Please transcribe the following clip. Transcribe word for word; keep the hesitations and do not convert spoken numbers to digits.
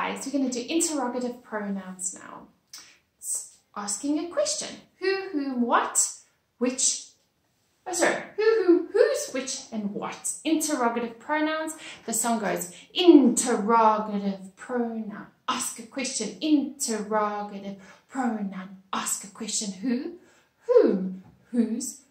guys, we're going to do interrogative pronouns now. It's asking a question. Who, whom, what, which, oh sorry, who, who, whose, which, and what. Interrogative pronouns. The song goes, interrogative pronoun. Ask a question. Interrogative pronoun. Ask a question. Who, whom, whose,